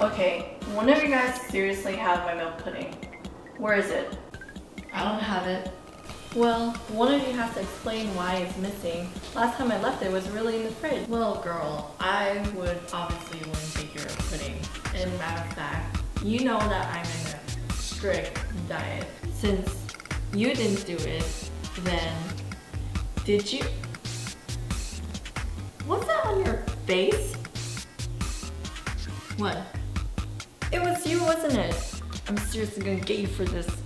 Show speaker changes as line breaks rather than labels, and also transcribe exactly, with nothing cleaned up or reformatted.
Okay, one of you guys seriously have my milk pudding. Where is it?
I don't have it.
Well, one of you has to explain why it's missing. Last time I left it was really in the fridge.
Well, girl, I would obviously wouldn't take your pudding. And matter of fact, you know that I'm in a strict diet. Since you didn't do it, then did you? What's that on your face?
What? It was you, wasn't it? I'm seriously gonna get you for this.